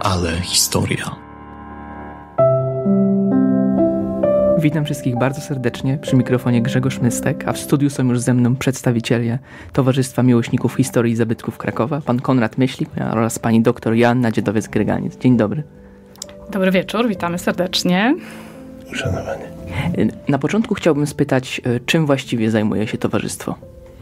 ale historia. Witam wszystkich bardzo serdecznie, przy mikrofonie Grzegorz Mystek, a w studiu są już ze mną przedstawiciele Towarzystwa Miłośników Historii i Zabytków Krakowa, pan Konrad Myślik oraz pani dr Joanna Dziedowiec-Gryganiec. Dzień dobry. Dobry wieczór, witamy serdecznie. Uszanowanie. Na początku chciałbym spytać, czym właściwie zajmuje się towarzystwo?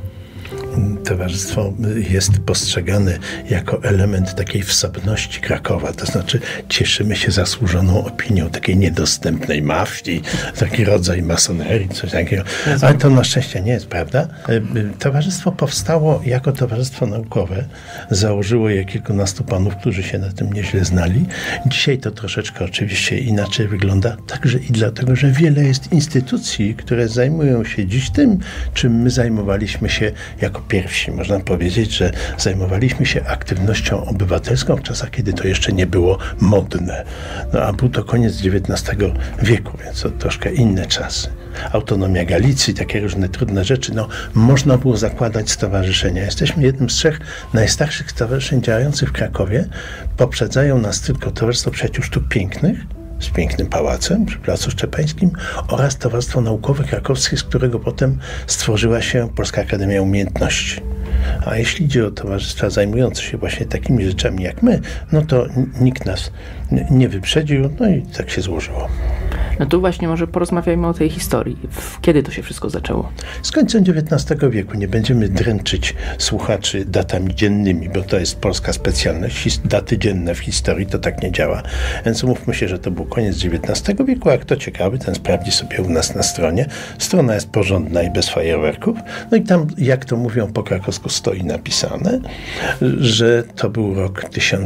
Towarzystwo jest postrzegane jako element takiej wsobności Krakowa, to znaczy cieszymy się zasłużoną opinią takiej niedostępnej mafii, taki rodzaj masonerii, coś takiego, ale to na szczęście nie jest prawda. Towarzystwo powstało jako towarzystwo naukowe, założyło je kilkunastu panów, którzy się na tym nieźle znali. Dzisiaj to troszeczkę oczywiście inaczej wygląda, także i dlatego, że wiele jest instytucji, które zajmują się dziś tym, czym my zajmowaliśmy się jako pierwsi. Można powiedzieć, że zajmowaliśmy się aktywnością obywatelską w czasach, kiedy to jeszcze nie było modne. No a był to koniec XIX wieku, więc to troszkę inne czasy. Autonomia Galicji, takie różne trudne rzeczy. No, można było zakładać stowarzyszenia. Jesteśmy jednym z trzech najstarszych stowarzyszeń działających w Krakowie. Poprzedzają nas tylko Towarzystwo Przyjaciół Sztuk Pięknych, z pięknym pałacem przy Placu Szczepańskim oraz Towarzystwo Naukowe Krakowskie, z którego potem stworzyła się Polska Akademia Umiejętności. A jeśli idzie o towarzystwa zajmujące się właśnie takimi rzeczami jak my, no to nikt nas nie wyprzedził, no i tak się złożyło. No tu właśnie może porozmawiajmy o tej historii. Kiedy to się wszystko zaczęło? Z końcem XIX wieku. Nie będziemy dręczyć słuchaczy datami dziennymi, bo to jest polska specjalność. Daty dzienne w historii to tak nie działa. Więc umówmy się, że to był koniec XIX wieku, a kto ciekawy, ten sprawdzi sobie u nas na stronie. Strona jest porządna i bez fajerwerków. No i tam, jak to mówią po krakowsku, stoi napisane, że to był rok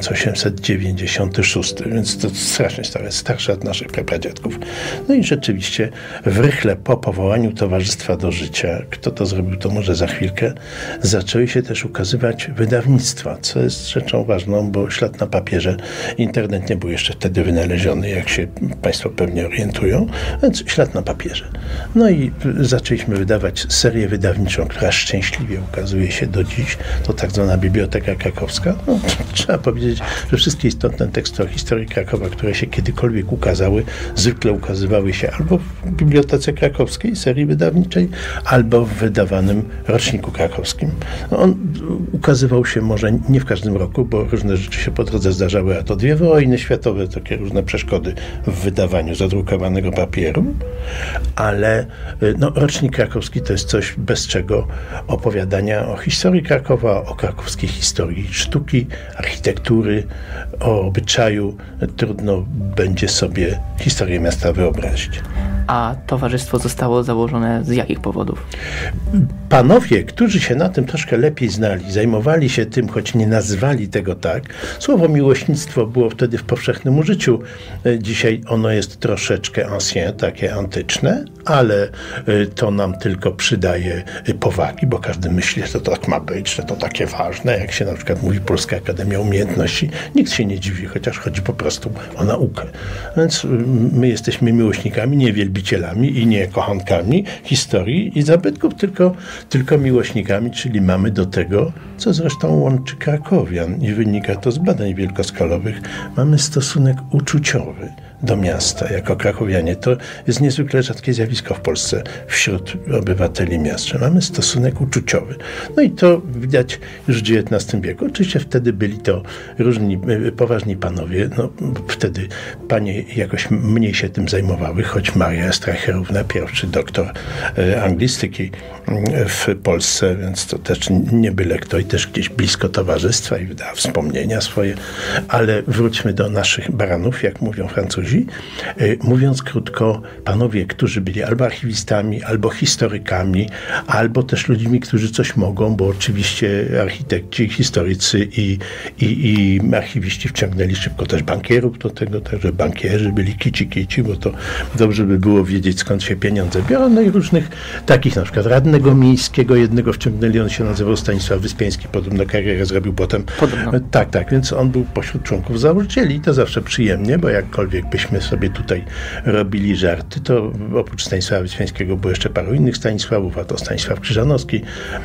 1896, więc to strasznie stare, starsze od naszych prapradziadków. No i rzeczywiście w rychle po powołaniu Towarzystwa do Życia, kto to zrobił, to może za chwilkę, zaczęły się też ukazywać wydawnictwa, co jest rzeczą ważną, bo ślad na papierze, internet nie był jeszcze wtedy wynaleziony, jak się Państwo pewnie orientują, więc ślad na papierze. No i zaczęliśmy wydawać serię wydawniczą, która szczęśliwie ukazuje się do dziś, to tak zwana Biblioteka Krakowska. No, trzeba powiedzieć, że wszystkie istotne teksty o historii Krakowa, które się kiedykolwiek ukazały, zwykle ukazywały się albo w Bibliotece Krakowskiej, serii wydawniczej, albo w wydawanym roczniku krakowskim. No, on ukazywał się może nie w każdym roku, bo różne rzeczy się po drodze zdarzały, a to 2 wojny światowe, takie różne przeszkody w wydawaniu zadrukowanego papieru, ale no, rocznik krakowski to jest coś, bez czego opowiadania o historii Krakowa, o krakowskiej historii sztuki, architektury, o obyczaju trudno będzie sobie historię miasta wyobrazić. A towarzystwo zostało założone z jakich powodów? Panowie, którzy się na tym troszkę lepiej znali, zajmowali się tym, choć nie nazwali tego tak. Słowo miłośnictwo było wtedy w powszechnym użyciu. Dzisiaj ono jest troszeczkę ancien, takie antyczne, ale to nam tylko przydaje powagi, bo każdy myśli, że to tak ma być, że to takie ważne, jak się na przykład mówi Polska Akademia Umiejętności. Nikt się nie dziwi, chociaż chodzi po prostu o naukę. Więc my jesteśmy miłośnikami, nie wielbicielami i nie kochankami historii i zabytków, tylko miłośnikami, czyli mamy do tego, co zresztą łączy krakowian i wynika to z badań wielkoskalowych, mamy stosunek uczuciowy do miasta jako krakowianie. To jest niezwykle rzadkie zjawisko w Polsce wśród obywateli miast, że mamy stosunek uczuciowy. No i to widać już w XIX wieku. Oczywiście wtedy byli to różni poważni panowie. No, wtedy panie jakoś mniej się tym zajmowały, choć Maria Streicherówna, pierwszy doktor anglistyki w Polsce, więc to też nie byle kto i też gdzieś blisko towarzystwa i wydała wspomnienia swoje. Ale wróćmy do naszych baranów, jak mówią Francuzi. Mówiąc krótko, panowie, którzy byli albo archiwistami, albo historykami, albo też ludźmi, którzy coś mogą, bo oczywiście architekci, historycy i archiwiści wciągnęli szybko też bankierów do tego, także bankierzy byli kici, bo to dobrze by było wiedzieć, skąd się pieniądze biorą, no i różnych takich, na przykład radnego miejskiego, jednego wciągnęli, on się nazywał Stanisław Wyspiański, podobno karierę zrobił potem. Tak, więc on był pośród członków założycieli i to zawsze przyjemnie, bo jakkolwiek by byśmy sobie tutaj robili żarty, to oprócz Stanisława Wyspiańskiego było jeszcze paru innych Stanisławów, a to Stanisław Krzyżanowski,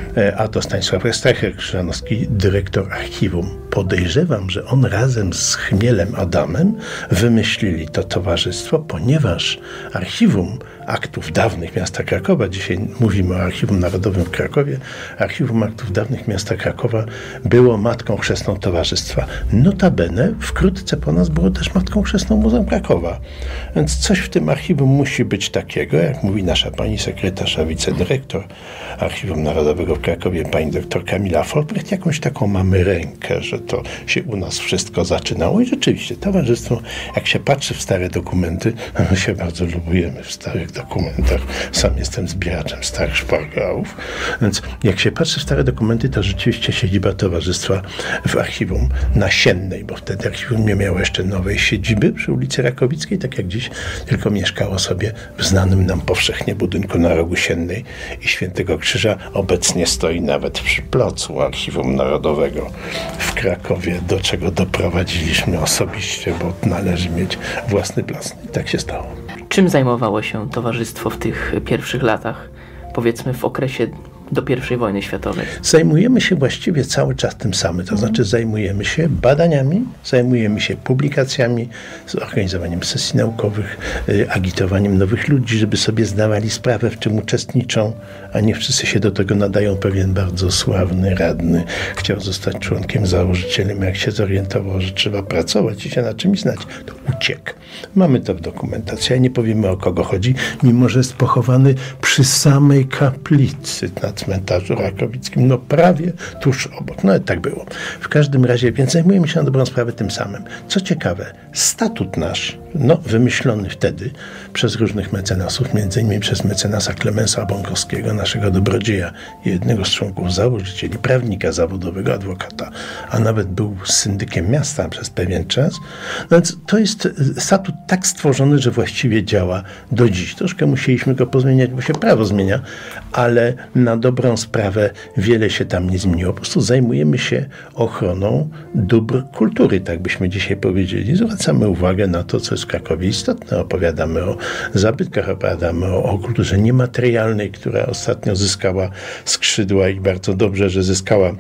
a to Stanisław Krzyżanowski, dyrektor archiwum. Podejrzewam, że on razem z Chmielem Adamem wymyślili to towarzystwo, ponieważ Archiwum Aktów Dawnych Miasta Krakowa, dzisiaj mówimy o Archiwum Narodowym w Krakowie, Archiwum Aktów Dawnych Miasta Krakowa było matką chrzestną towarzystwa. Notabene wkrótce po nas było też matką chrzestną Muzeum Krakowa. Więc coś w tym archiwum musi być takiego, jak mówi nasza pani sekretarz, a wicedyrektor Archiwum Narodowego w Krakowie, pani doktor Kamila Folbrecht, jakąś taką mamy rękę, że to się u nas wszystko zaczynało i rzeczywiście towarzystwo, jak się patrzy w stare dokumenty, my się bardzo lubujemy w starych dokumentach. Sam jestem zbieraczem starych szpargałów, więc jak się patrzy w stare dokumenty, to rzeczywiście siedziba towarzystwa w archiwum Nasiennej, bo wtedy archiwum nie miało jeszcze nowej siedziby przy ulicy Rakowickiej, tak jak dziś, tylko mieszkało sobie w znanym nam powszechnie budynku na rogu Siennej i Świętego Krzyża. Obecnie stoi nawet przy placu Archiwum Narodowego w Krakowie, do czego doprowadziliśmy osobiście, bo należy mieć własny plac. I tak się stało. Czym zajmowało się towarzystwo w tych pierwszych latach, powiedzmy w okresie do I wojny światowej? Zajmujemy się właściwie cały czas tym samym, to znaczy zajmujemy się badaniami, zajmujemy się publikacjami, z organizowaniem sesji naukowych, agitowaniem nowych ludzi, żeby sobie zdawali sprawę, w czym uczestniczą, a nie wszyscy się do tego nadają. Pewien bardzo sławny radny chciał zostać członkiem, założycielem, jak się zorientował, że trzeba pracować i się na czymś znać, to uciekł. Mamy to w dokumentacji, a nie powiemy, o kogo chodzi, mimo że jest pochowany przy samej kaplicy na cmentarzu rakowickim, no prawie tuż obok. No tak było. W każdym razie, więc zajmujemy się na dobrą sprawę tym samym. Co ciekawe, statut nasz, wymyślony wtedy przez różnych mecenasów, między innymi przez mecenasa Klemensa Bąkowskiego, naszego dobrodzieja, jednego z członków założycieli, prawnika zawodowego, adwokata, a nawet był syndykiem miasta przez pewien czas. No więc to jest statut tak stworzony, że właściwie działa do dziś. Troszkę musieliśmy go pozmieniać, bo się prawo zmienia, ale na dobrą sprawę wiele się tam nie zmieniło. Po prostu zajmujemy się ochroną dóbr kultury, tak byśmy dzisiaj powiedzieli. Zwracamy uwagę na to, co jest w Krakowie istotne. Opowiadamy o zabytkach, opowiadamy o kulturze niematerialnej, która ostatnio zyskała skrzydła i bardzo dobrze, że zyskała,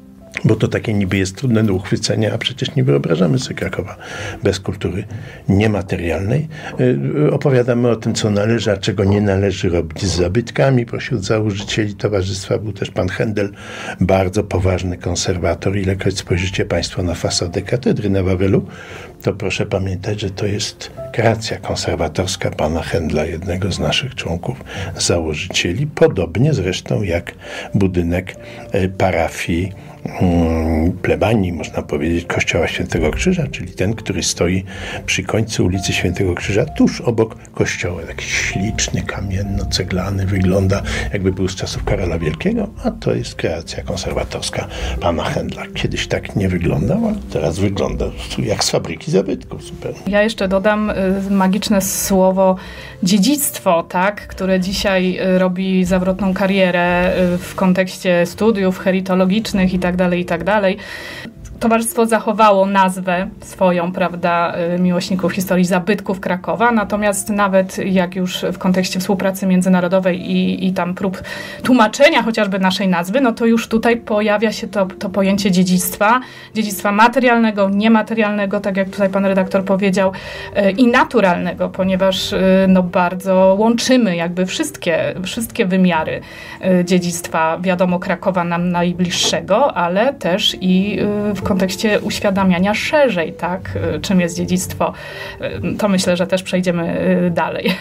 bo to takie niby jest trudne do uchwycenia, a przecież nie wyobrażamy sobie Krakowa bez kultury niematerialnej. Opowiadamy o tym, co należy, a czego nie należy robić z zabytkami. Pośród założycieli towarzystwa był też pan Händel, bardzo poważny konserwator. Ilekroć spojrzycie państwo na fasadę katedry na Wawelu, to proszę pamiętać, że to jest kreacja konserwatorska pana Händla, jednego z naszych członków założycieli. Podobnie zresztą jak budynek parafii plebanii, można powiedzieć, kościoła Świętego Krzyża, czyli ten, który stoi przy końcu ulicy Świętego Krzyża, tuż obok kościoła. Taki śliczny, kamienno-ceglany, wygląda jakby był z czasów Karola Wielkiego, a to jest kreacja konserwatorska pana Händla. Kiedyś tak nie wyglądał, a teraz wygląda jak z fabryki zabytków zupełnie. Ja jeszcze dodam magiczne słowo dziedzictwo, tak, które dzisiaj robi zawrotną karierę w kontekście studiów heritologicznych i tak dalej. Towarzystwo zachowało nazwę swoją, prawda, miłośników historii zabytków Krakowa, natomiast nawet jak już w kontekście współpracy międzynarodowej i tam prób tłumaczenia chociażby naszej nazwy, no to już tutaj pojawia się to pojęcie dziedzictwa materialnego, niematerialnego, tak jak tutaj pan redaktor powiedział, i naturalnego, ponieważ bardzo łączymy jakby wszystkie wymiary dziedzictwa, wiadomo, Krakowa nam najbliższego, ale też i w kontekście uświadamiania szerzej, tak, czym jest dziedzictwo. To myślę, że też przejdziemy dalej.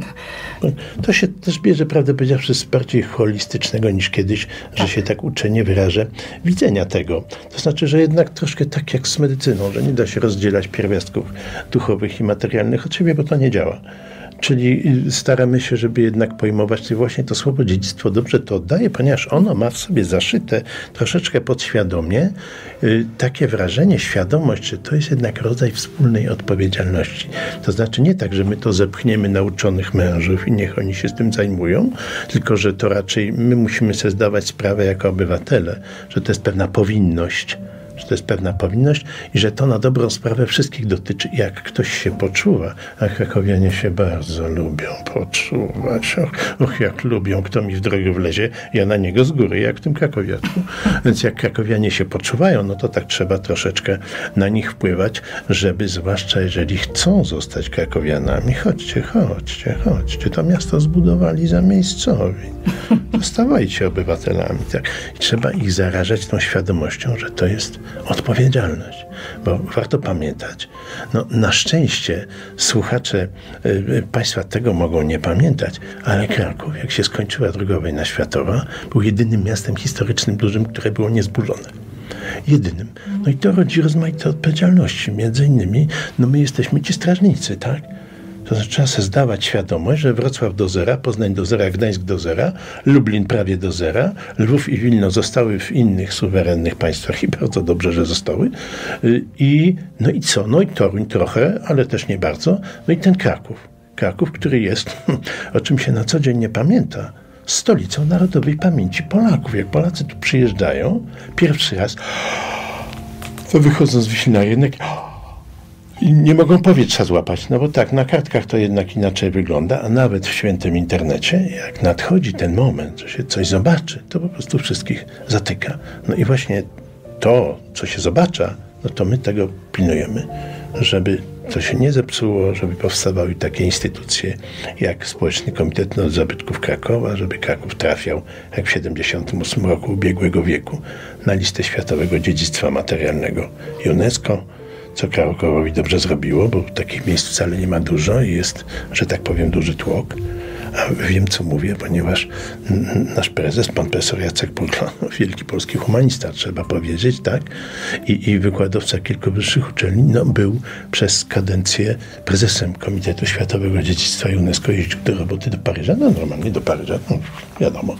To się też bierze, prawdę powiedziawszy, z bardziej holistycznego niż kiedyś, że się tak uczenie wyrażę, widzenia tego. To znaczy, że jednak troszkę tak jak z medycyną, że nie da się rozdzielać pierwiastków duchowych i materialnych od siebie, bo to nie działa. Czyli staramy się, żeby jednak pojmować właśnie to słowo dziedzictwo dobrze to oddaje, ponieważ ono ma w sobie zaszyte troszeczkę podświadomie takie wrażenie, świadomość, że to jest jednak rodzaj wspólnej odpowiedzialności. To znaczy nie tak, że my to zepchniemy na uczonych mężów i niech oni się z tym zajmują, tylko że to raczej my musimy sobie zdawać sprawę jako obywatele, że to jest pewna powinność, że to jest pewna powinność i że to na dobrą sprawę wszystkich dotyczy. Jak ktoś się poczuwa, a krakowianie się bardzo lubią poczuwać. Och, jak lubią, kto mi w drogę wlezie, ja na niego z góry, jak w tym krakowiaczku. Więc jak krakowianie się poczuwają, no to tak trzeba troszeczkę na nich wpływać, żeby zwłaszcza jeżeli chcą zostać krakowianami, chodźcie, to miasto zbudowali za miejscowi. Zostawajcie obywatelami. Tak? I trzeba ich zarażać tą świadomością, że to jest odpowiedzialność. Bo warto pamiętać, no na szczęście słuchacze państwa tego mogą nie pamiętać, ale Kraków, jak się skończyła II wojna światowa, był jedynym miastem historycznym dużym, które było niezburzone. Jedynym. No i to rodzi rozmaite odpowiedzialności. Między innymi, no my jesteśmy ci strażnicy, tak? To znaczy trzeba sobie zdawać świadomość, że Wrocław do zera, Poznań do zera, Gdańsk do zera, Lublin prawie do zera, Lwów i Wilno zostały w innych suwerennych państwach i bardzo dobrze, że zostały. No i co? No i Toruń trochę, ale też nie bardzo. No i ten Kraków. Kraków, który jest, o czym się na co dzień nie pamięta, stolicą narodowej pamięci Polaków. Jak Polacy tu przyjeżdżają, pierwszy raz, to wychodzą z Wiśni na rynek, i nie mogą powietrza złapać, no bo tak, na kartkach to jednak inaczej wygląda, a nawet w świętym internecie, jak nadchodzi ten moment, że się coś zobaczy, to po prostu wszystkich zatyka. No i właśnie to, co się zobacza, no to my tego pilnujemy, żeby to się nie zepsuło, żeby powstawały takie instytucje jak Społeczny Komitet Noc Zabytków Krakowa, żeby Kraków trafiał, jak w 1978 roku ubiegłego wieku, na listę Światowego Dziedzictwa Materialnego UNESCO, co Krakowowi dobrze zrobiło, bo takich miejsc wcale nie ma dużo i jest, że tak powiem, duży tłok. A wiem, co mówię, ponieważ nasz prezes, pan profesor Jacek Purla, wielki polski humanista, trzeba powiedzieć, tak? I wykładowca kilku wyższych uczelni, no, był przez kadencję prezesem Komitetu Światowego Dziedzictwa UNESCO, jeździł do roboty do Paryża, no normalnie do Paryża, no, wiadomo.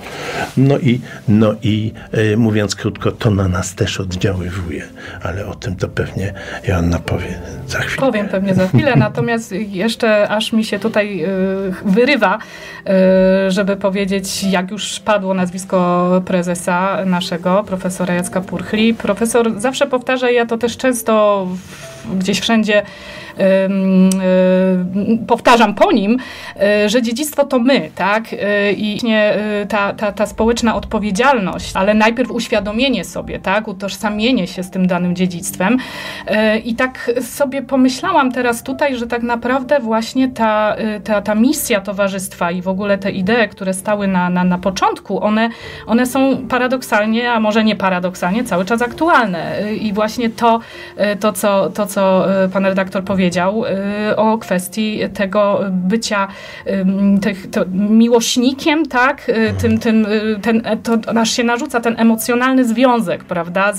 No i mówiąc krótko, to na nas też oddziaływuje, ale o tym to pewnie Joanna powie za chwilę. Powiem pewnie za chwilę, natomiast jeszcze aż mi się tutaj wyrywa, żeby powiedzieć, jak już padło nazwisko prezesa naszego, profesora Jacka Purchli. Profesor zawsze powtarza, ja to też często gdzieś wszędzie powtarzam po nim, że dziedzictwo to my, tak? I ta społeczna odpowiedzialność, ale najpierw uświadomienie sobie, tak? Utożsamienie się z tym danym dziedzictwem. I tak sobie pomyślałam teraz tutaj, że tak naprawdę właśnie ta misja towarzystwa i w ogóle te idee, które stały na początku, one są paradoksalnie, a może nie paradoksalnie, cały czas aktualne. I właśnie to co pan redaktor powiedział o kwestii tego bycia miłośnikiem, tak? To aż się narzuca ten emocjonalny związek, prawda,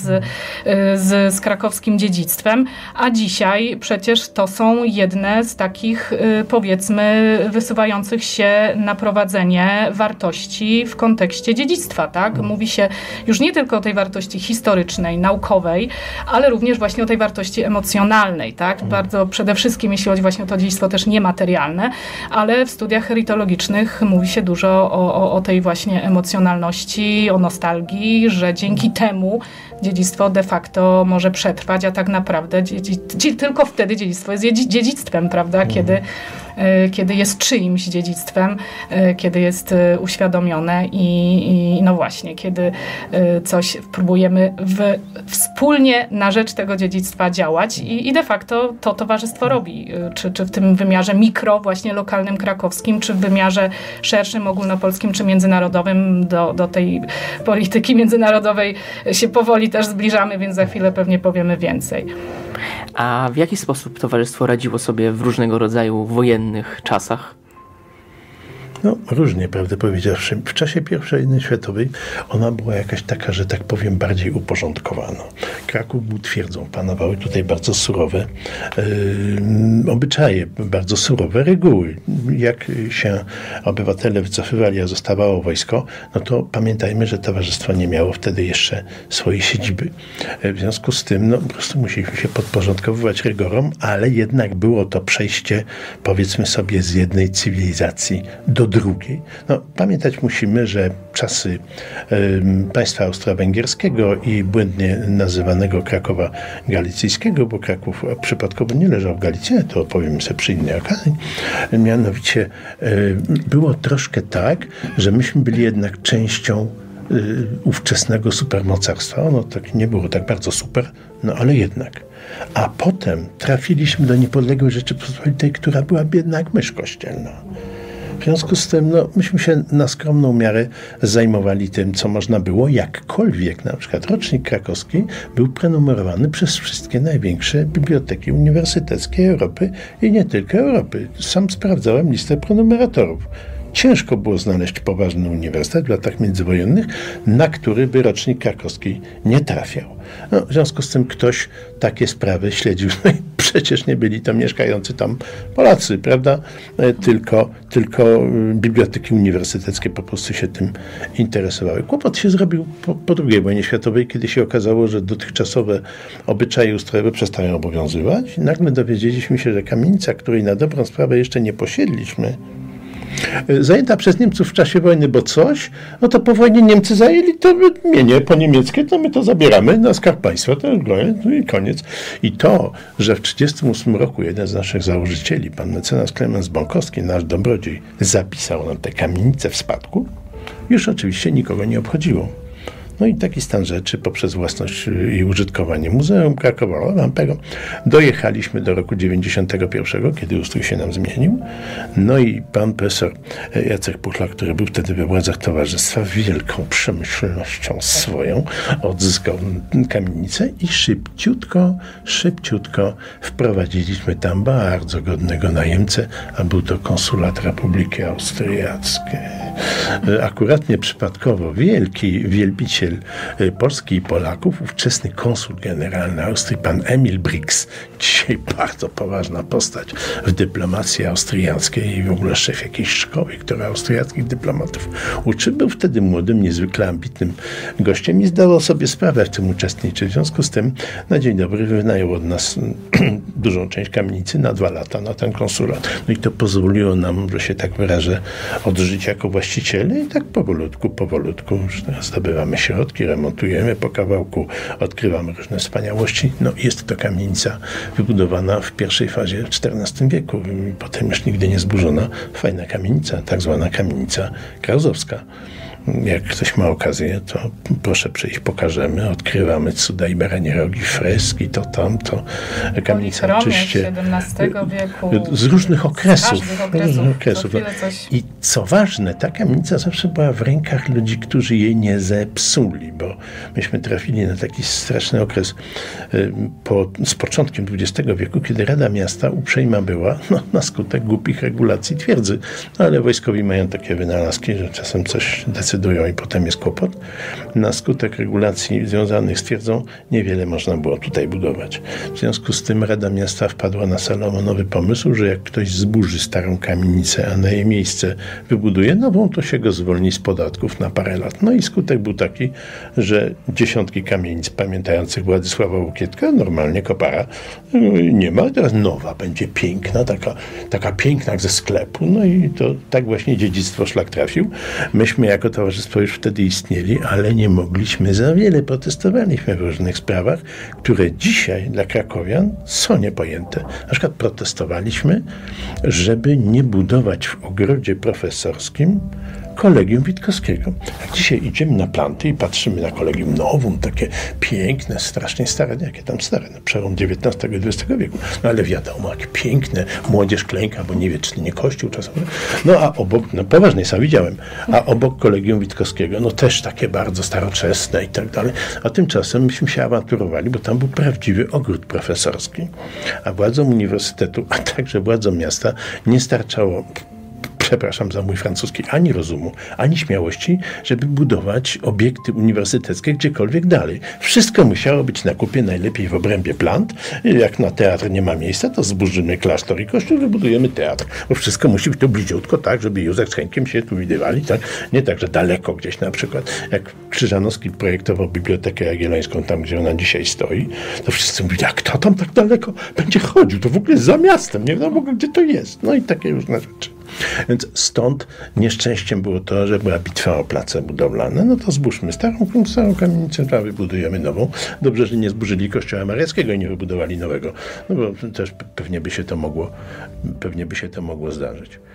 z krakowskim dziedzictwem, a dzisiaj przecież to są jedne z takich, powiedzmy, wysuwających się na prowadzenie wartości w kontekście dziedzictwa, tak? Mówi się już nie tylko o tej wartości historycznej, naukowej, ale również właśnie o tej wartości emocjonalnej, tak? Bardzo przede wszystkim, jeśli chodzi właśnie o to dziedzictwo też niematerialne, ale w studiach heritologicznych mówi się dużo o tej właśnie emocjonalności, o nostalgii, że dzięki temu dziedzictwo de facto może przetrwać, a tak naprawdę tylko wtedy dziedzictwo jest dziedzictwem, prawda? Kiedy jest czyimś dziedzictwem, kiedy jest uświadomione i no właśnie, kiedy coś próbujemy wspólnie na rzecz tego dziedzictwa działać i de facto to towarzystwo robi. Czy w tym wymiarze mikro, właśnie lokalnym, krakowskim, czy w wymiarze szerszym, ogólnopolskim, czy międzynarodowym. Do tej polityki międzynarodowej się powoli też zbliżamy, więc za chwilę pewnie powiemy więcej. A w jaki sposób towarzystwo radziło sobie w różnego rodzaju wojennych czasach? No, różnie, prawdę powiedziawszy. W czasie I wojny światowej ona była jakaś taka, że tak powiem, bardziej uporządkowana. Kraków był twierdzą. Panowały tutaj bardzo surowe obyczaje, bardzo surowe reguły. Jak się obywatele wycofywali, a zostawało wojsko, no to pamiętajmy, że towarzystwo nie miało wtedy jeszcze swojej siedziby. W związku z tym, no, po prostu musieliśmy się podporządkowywać rygorom, ale jednak było to przejście, powiedzmy sobie, z jednej cywilizacji do drugiej. No, pamiętać musimy, że czasy państwa austro-węgierskiego i błędnie nazywanego Krakowa Galicyjskiego, bo Kraków przypadkowo nie leżał w Galicji, to opowiem sobie przy innej okazji. Mianowicie było troszkę tak, że myśmy byli jednak częścią ówczesnego supermocarstwa. Ono tak nie było tak bardzo super, no ale jednak. A potem trafiliśmy do niepodległej Rzeczypospolitej, która była biedna jak mysz kościelna. W związku z tym, no, myśmy się na skromną miarę zajmowali tym, co można było, jakkolwiek na przykład rocznik krakowski był prenumerowany przez wszystkie największe biblioteki uniwersyteckie Europy i nie tylko Europy. Sam sprawdzałem listę prenumeratorów. Ciężko było znaleźć poważny uniwersytet w latach międzywojennych, na który by rocznik krakowski nie trafiał. No, w związku z tym ktoś takie sprawy śledził. No i przecież nie byli to mieszkający tam Polacy, prawda? Tylko biblioteki uniwersyteckie po prostu się tym interesowały. Kłopot się zrobił po II wojnie światowej, kiedy się okazało, że dotychczasowe obyczaje ustrojowe przestają obowiązywać. I nagle dowiedzieliśmy się, że kamienica, której na dobrą sprawę jeszcze nie posiedliśmy, zajęta przez Niemców w czasie wojny, bo coś, no to po wojnie Niemcy zajęli to mienie po niemieckie, to my to zabieramy na Skarb Państwa, to i koniec. I to, że w 1938 roku jeden z naszych założycieli, pan mecenas Klemens Bąkowski, nasz dobrodziej, zapisał nam tę kamienicę w spadku, już oczywiście nikogo nie obchodziło. No i taki stan rzeczy poprzez własność i użytkowanie Muzeum Krakowa Lampego dojechaliśmy do roku 91, kiedy ustrój się nam zmienił. No i pan profesor Jacek Puchlar, który był wtedy we władzach towarzystwa, wielką przemyślnością swoją odzyskał kamienicę i szybciutko wprowadziliśmy tam bardzo godnego najemcę, a był to konsulat Republiki Austriackiej. Akurat nieprzypadkowo wielki wielbiciel Polski i Polaków, ówczesny konsul generalny Austrii, pan Emil Brix, dzisiaj bardzo poważna postać w dyplomacji austriackiej i w ogóle szef jakiejś szkoły, która austriackich dyplomatów uczy, był wtedy młodym, niezwykle ambitnym gościem i zdawał sobie sprawę w tym uczestniczyć. W związku z tym na dzień dobry wynajął od nas dużą część kamienicy na 2 lata na ten konsulat. No i to pozwoliło nam, że się tak wyrażę, odżyć jako właściciele i tak powolutku już zdobywamy środki, remontujemy po kawałku, odkrywamy różne wspaniałości. No jest to kamienica wybudowana w pierwszej fazie XIV wieku. Potem już nigdy nie zburzona. Fajna kamienica, tak zwana kamienica krauzowska. Jak ktoś ma okazję, to proszę przyjść, pokażemy, odkrywamy cuda i baranie rogi, freski, to tamto. Kamienica oczywiście XVII wieku. Z różnych okresów. Coś... I co ważne, ta kamienica zawsze była w rękach ludzi, którzy jej nie zepsuli, bo myśmy trafili na taki straszny okres z początkiem XX wieku, kiedy Rada Miasta uprzejma była na skutek głupich regulacji twierdzy. No, ale wojskowi mają takie wynalazki, że czasem coś decydują i potem jest kłopot. Na skutek regulacji związanych z twierdzą niewiele można było tutaj budować. W związku z tym Rada Miasta wpadła na salomonowy pomysł, że jak ktoś zburzy starą kamienicę, a na jej miejsce wybuduje nową, to się go zwolni z podatków na parę lat. No i skutek był taki, że dziesiątki kamienic pamiętających Władysława Łokietka, normalnie kopara, nie ma. Teraz nowa będzie piękna, taka piękna jak ze sklepu. No i to tak właśnie dziedzictwo szlak trafił. Myśmy jako towarzystwo już wtedy istnieli, ale nie mogliśmy za wiele. Protestowaliśmy w różnych sprawach, które dzisiaj dla krakowian są niepojęte. Na przykład protestowaliśmy, żeby nie budować w ogrodzie profesorskim Kolegium Witkowskiego. Jak dzisiaj idziemy na planty i patrzymy na Kolegium Novum, takie piękne, strasznie stare, jakie tam stare, na przełom XIX i XX wieku. No ale wiadomo, jakie piękne, młodzież klęka, bo nie wie, czy nie kościół czasowy. No a obok, poważnie sam widziałem, a obok Kolegium Witkowskiego, no też takie bardzo staroczesne i tak dalej. A tymczasem myśmy się awanturowali, bo tam był prawdziwy ogród profesorski. A władzom uniwersytetu, a także władzom miasta nie starczało, przepraszam za mój francuski, ani rozumu, ani śmiałości, żeby budować obiekty uniwersyteckie gdziekolwiek dalej. Wszystko musiało być na kupie, najlepiej w obrębie plant. Jak na teatr nie ma miejsca, to zburzymy klasztor i kościół, wybudujemy teatr. Bo wszystko musi być tu bliziutko, tak, żeby Józef z Henkiem się tu widywali, tak? Nie tak, że daleko gdzieś na przykład. Jak Krzyżanowski projektował Bibliotekę Jagiellońską, tam gdzie ona dzisiaj stoi, to wszyscy mówili, a kto tam tak daleko będzie chodził? To w ogóle jest za miastem, nie wiadomo gdzie to jest. No i takie różne rzeczy. Więc stąd nieszczęściem było to, że była bitwa o place budowlane. No to zbóżmy starą kamienicę, a wybudujemy nową. Dobrze, że nie zburzyli kościoła mariackiego i nie wybudowali nowego. No bo też pewnie by się to mogło zdarzyć.